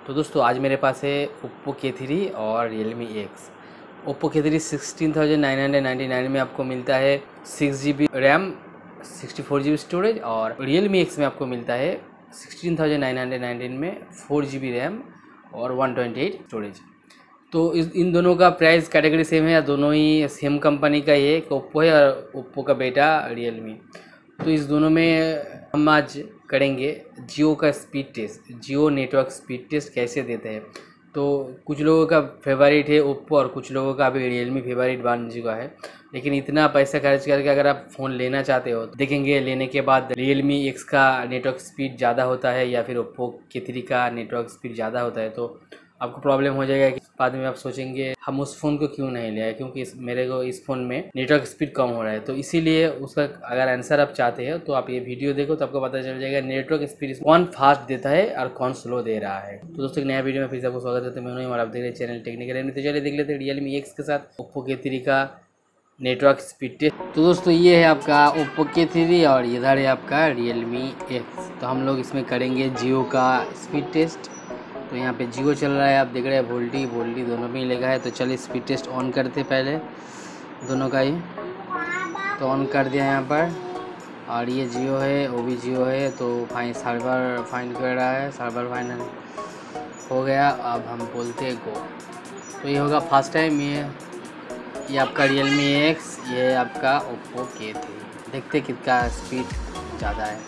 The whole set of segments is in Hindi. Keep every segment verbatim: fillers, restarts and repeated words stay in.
तो दोस्तों आज मेरे पास है ओप्पो के थ्री और Realme X. Oppo K three sixteen thousand nine hundred ninety nine में आपको मिलता है six G B RAM, sixty four G B storage, और रियलमी एक्स में आपको मिलता है sixteen thousand nine hundred nineteen में फोर जी बी रैम और वन ट्वेंटी एट स्टोरेज। तो इस इन दोनों का प्राइस कैटेगरी सेम है या दोनों ही सेम कंपनी का ही है, एक ओप्पो है और ओप्पो का बेटा रियलमी। तो इस दोनों में हम आज करेंगे जियो का speed test, Jio network speed test कैसे देते हैं। तो कुछ लोगों का फेवरेट है ओप्पो और कुछ लोगों का अभी रियलमी फेवरेट बन चुका है, लेकिन इतना पैसा खर्च करके अगर आप फ़ोन लेना चाहते हो तो देखेंगे लेने के बाद रियलमी एक्स का नेटवर्क स्पीड ज़्यादा होता है या फिर ओप्पो के थ्री का नेटवर्क स्पीड ज़्यादा होता है, तो आपको प्रॉब्लम हो जाएगा कि बाद में आप सोचेंगे हम उस फ़ोन को क्यों नहीं लिया, क्योंकि इस मेरे को इस फ़ोन में नेटवर्क स्पीड कम हो रहा है। तो इसीलिए उसका अगर आंसर आप चाहते हैं तो आप ये वीडियो देखो तो आपको पता चल जाएगा नेटवर्क स्पीड कौन फास्ट देता है और कौन स्लो दे रहा है। तो दोस्तों एक नया वीडियो में फिर से आपको स्वागत है। तो मैं और आप देख रहे हैं चैनल टेक्निकल रेमी। तो चलिए देख लेते हैं रियलमी एक्स के साथ ओप्पो के थ्री का नेटवर्क स्पीड टेस्ट। तो दोस्तों ये है आपका ओप्पो के थ्री और इधर है आपका रियलमी एक्स। तो हम लोग इसमें करेंगे जियो का स्पीड टेस्ट। तो यहाँ पे जियो चल रहा है, आप देख रहे हैं वोल्टी वोल्टी दोनों में ही लगा है। तो चलिए स्पीड टेस्ट ऑन करते पहले दोनों का ही। तो ऑन कर दिया यहाँ पर, और ये जियो है वो भी जियो है। तो फाइन सर्वर फाइंड कर रहा है, सर्वर फाइनल हो गया। अब हम बोलते हैं गो। तो ये होगा फर्स्ट टाइम। ये ये आपका रियलमी एक्स, ये आपका ओप्पो के थ्री। देखते कितना स्पीड ज़्यादा है।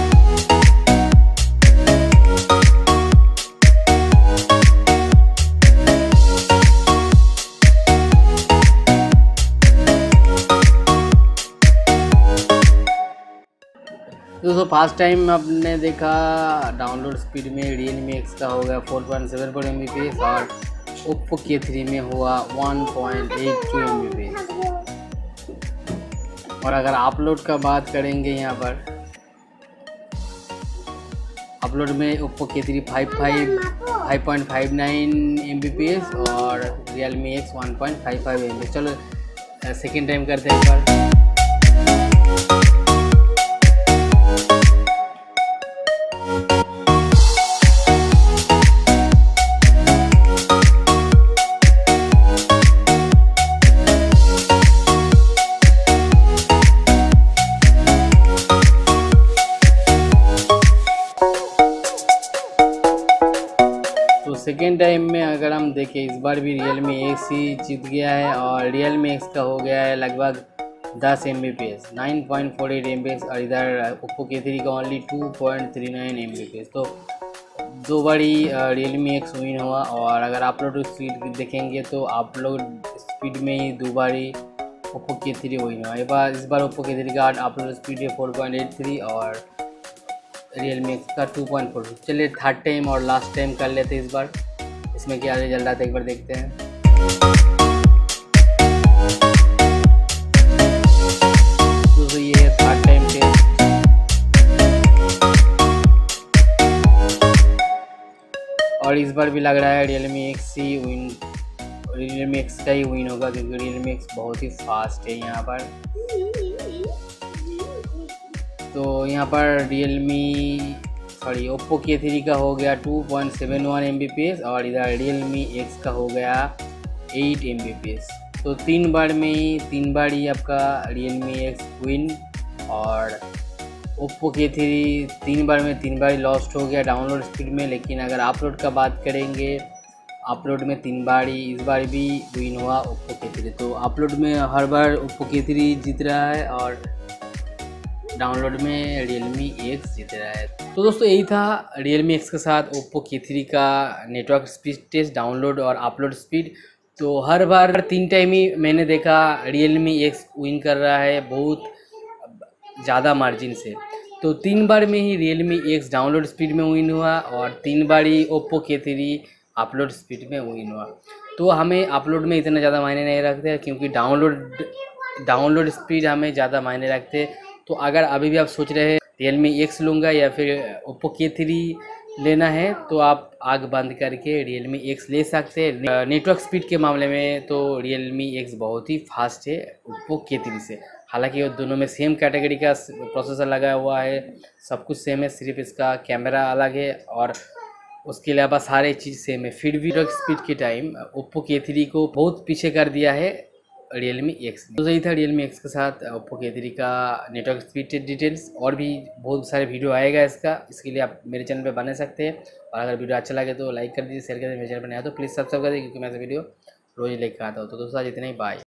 दोस्तों फर्स्ट टाइम आपने देखा डाउनलोड स्पीड में रियलमी एक्स का हो गया four point seven four M B P S और ओप्पो के थ्री में हुआ one point eight two M B P S. और अगर अपलोड का बात करेंगे यहाँ पर अपलोड में Oppo K three five five five point five nine M B P S और Realme X one point five five M B. चलो सेकेंड टाइम करते हैं एक बार। सेकेंड टाइम में अगर हम देखें इस बार भी रियलमी एक्स ही जीत गया है और रियलमी एक्स का हो गया है लगभग ten M B P S, nine point four eight M B P S, और इधर ओप्पो के थ्री का only two point three nine M B P S. तो दो बार ही रियलमी एक्स विन हुआ। और अगर अपलोड स्पीड देखेंगे तो अपलोड स्पीड में ही दो बार ही ओप्पो के थ्री विन हुआ। इस बार इस बार ओप्पो के थ्री का अपलोड स्पीड है फोर पॉइंट एट थ्री और रियलमी एक्स का टू पॉइंट फोर। चलिए थर्ड टाइम और लास्ट टाइम कर लेते हैं इस बार, इसमें क्या रिजल्ट रहा था एक बार देखते हैं। दोस्तों ये है थर्ड टाइम के। और इस बार भी लग रहा है रियलमी एक्स ही विन, रियलमी एक्स का ही विन होगा, क्योंकि रियलमी एक्स बहुत ही फास्ट है यहाँ पर। तो यहाँ पर Realme sorry Oppo K three का हो गया two point seven one M B P S और इधर रियलमी एक्स का हो गया eight M B P S. तो तीन बार में ही तीन बार ही आपका रियलमी एक्स विन और ओप्पो के थ्री तीन बार में तीन बार ही लॉस्ट हो गया डाउनलोड स्पीड में। लेकिन अगर अपलोड का बात करेंगे अपलोड में तीन बार ही इस बार भी विन हुआ ओप्पो के थ्री। तो अपलोड में हर बार ओप्पो के थ्री जीत रहा है और डाउनलोड में रियलमी एक्स जीत रहा है। तो दोस्तों यही था रियलमी एक्स के साथ ओप्पो के थ्री का नेटवर्क स्पीड टेस्ट, डाउनलोड और अपलोड स्पीड। तो हर बार तीन टाइम ही मैंने देखा रियलमी एक्स विन कर रहा है बहुत ज़्यादा मार्जिन से। तो तीन बार में ही रियलमी एक्स डाउनलोड स्पीड में विन हुआ और तीन बार ही Oppo K three upload speed में विन हुआ। तो हमें अपलोड में इतना ज़्यादा मायने नहीं रखते, क्योंकि डाउनलोड डाउनलोड स्पीड हमें ज़्यादा मायने रखते। तो अगर अभी भी आप सोच रहे हैं रियलमी एक्स लूँगा या फिर ओप्पो के थ्री लेना है तो आप आग बंद करके रियलमी एक्स ले सकते हैं। नेटवर्क स्पीड के मामले में तो रियलमी एक्स बहुत ही फास्ट है ओप्पो के थ्री से। हालांकि वो दोनों में सेम कैटेगरी का प्रोसेसर लगा हुआ है, सब कुछ सेम है, सिर्फ इसका कैमरा अलग है और उसके अलावा सारे चीज़ सेम है। फिर भी नेटवर्क स्पीड के टाइम ओप्पो के थ्री को बहुत पीछे कर दिया है रियलमी एक्स। तो यही था रियलमी एक्स के साथ ओप्पो के थ्री का नेटवर्क स्पीड डिटेल्स। और भी बहुत सारे वीडियो आएगा इसका, इसके लिए आप मेरे चैनल पे बना सकते हैं। और अगर वीडियो अच्छा लगे तो लाइक कर दीजिए, शेयर कर दीजिए। मेरे चैनल पर नया तो प्लीज़ सब्सक्राइब कर दीजिए, क्योंकि मैं ऐसा वीडियो रोज़ लेकर आता हूँ। तो दोस्तों आज इतना ही, बाय।